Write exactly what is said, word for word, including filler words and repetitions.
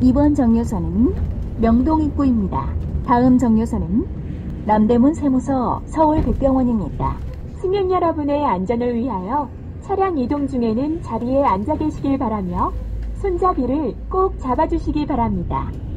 이번 정류소는 명동 입구입니다. 다음 정류소는 남대문 세무서 서울백병원입니다. 승객 여러분의 안전을 위하여 차량 이동 중에는 자리에 앉아 계시길 바라며 손잡이를 꼭 잡아주시기 바랍니다.